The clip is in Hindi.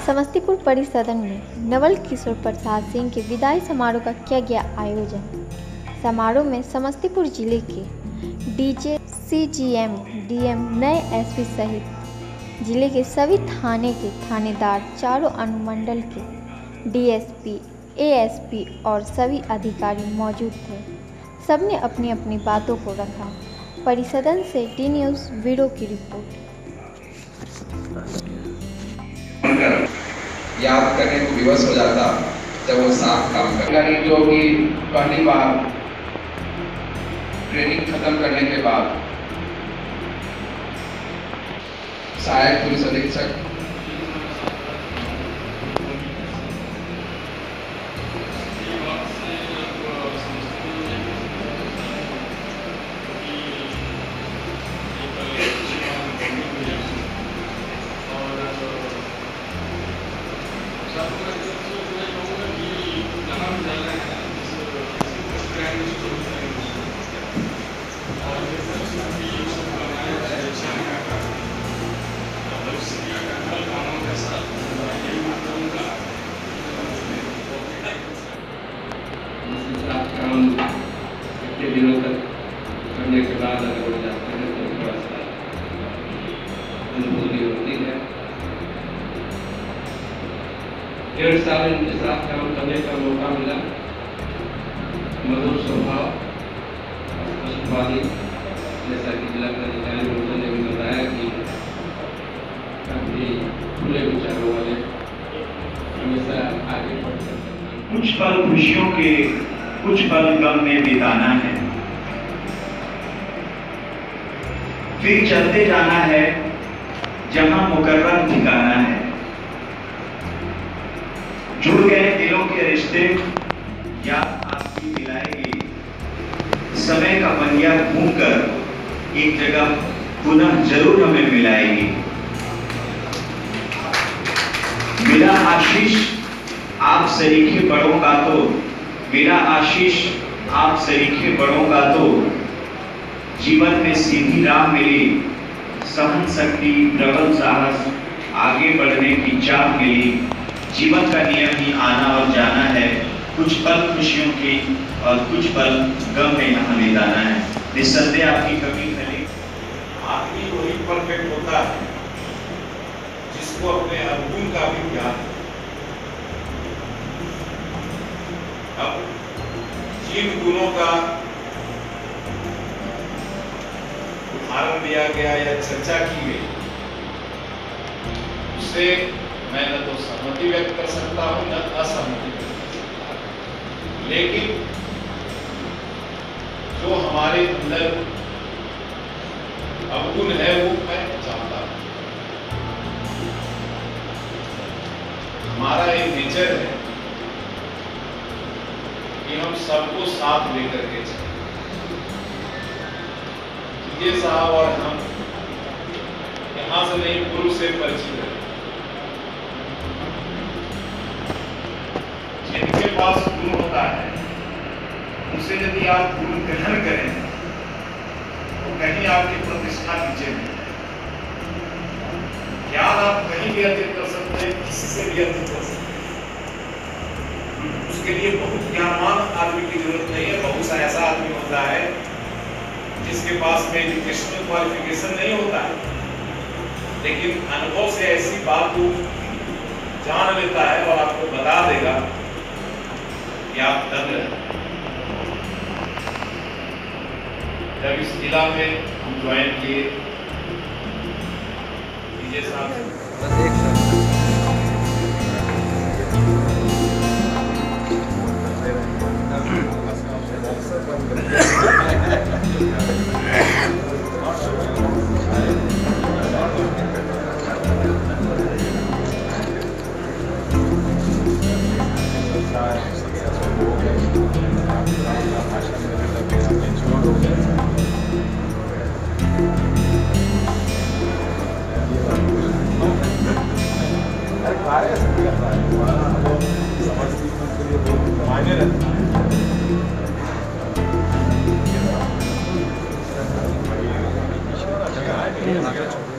समस्तीपुर परिसदन में नवल किशोर प्रसाद सिंह के विदाई समारोह का किया गया आयोजन। समारोह में समस्तीपुर जिले के डीजे, सीजीएम, डीएम, नए एसपी सहित जिले के सभी थाने के थानेदार, चारों अनुमंडल के डीएसपी, एएसपी और सभी अधिकारी मौजूद थे। सबने अपनी अपनी बातों को रखा। परिसदन से टी न्यूज़ ब्यूरो की रिपोर्ट। याद करने को विवश हो जाता जब वो साथ काम करता। जो कि पहली बार ट्रेनिंग खत्म करने के बाद सहायक पुलिस अधीक्षक इतने दिनों तक करने के बाद अगर हो जाते हैं तो थोड़ा सा अनुभूति होती है। 1.5 साल इनके साथ काम करने का मौका मिला। मधुर स्वभाव, पशुपाली, जैसा कि जिला अधिकारी ने भी बताया कि काफी खुले विचारों वाले, हमेशा आगे बढ़ सकते। कुछ पल खुशियों के, कुछ पल गम में बिताना है, फिर चलते जाना है जहां मुकर्रर ठिकाना है। जुड़ गए दिलों के रिश्ते याद आपकी मिलाएगी। समय का पहिया घूमकर एक जगह पुनः जरूर हमें मिलाएगी। मिला आशीष आप सरीखे बड़ों का तो, मिला आशीष आप सरीखे बड़ों का तो, जीवन में सीधी राह मिली, सहन शक्ति, प्रबल साहस, आगे बढ़ने की चाह मिली। जीवन का नियम ही आना और जाना है, कुछ पल खुशियों की और कुछ पल गम में यहाँ बिताना है। निस्संदेह आपकी कमी खली। आदमी वही परफेक्ट होता है जिसको अपने अवगुण का भी ज्ञान है। अब जिन गुणों का उदाहरण दिया गया या चर्चा की गई, उससे मैं न तो सहमति व्यक्त कर सकता हूं न असहमति व्यक्त कर सकता हूं। लेकिन जो हमारे अंदर अवगुण है वो मैं जानता हूं। हमारा एक नेचर है कि हम सबको साथ लेकर के चलें। ये साहब और हम यहां से नहीं, गुरु से परिचित हैं। जिनके पास गुरु होता है उसे यदि आप गुरु ग्रहण करें तो कहीं आपकी प्रतिष्ठा नीचे नहीं। ज्ञान आप कहीं भी अर्जित कर सकते हैं, किसी से भी अर्जित कर सकते हैं। उसके लिए बहुत ज्ञानवान आदमी की जरूरत नहीं है। बहुत सा ऐसा आदमी होता है जिसके पास में एजुकेशनल क्वालिफिकेशन नहीं होता है, लेकिन अनुभव से ऐसी बात को जान लेता है और आपको बता देगा कि आप दंग हैं। जब इस जिला में हम ज्वाइन किए, डीजे साहब मायने रखता है।